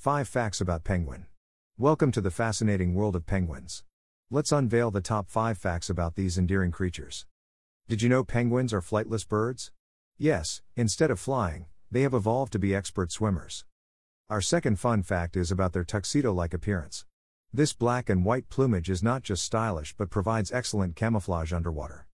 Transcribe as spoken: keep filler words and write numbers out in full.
five Facts about Penguin. Welcome to the fascinating world of penguins. Let's unveil the top five facts about these endearing creatures. Did you know penguins are flightless birds? Yes, instead of flying, they have evolved to be expert swimmers. Our second fun fact is about their tuxedo-like appearance. This black and white plumage is not just stylish but provides excellent camouflage underwater.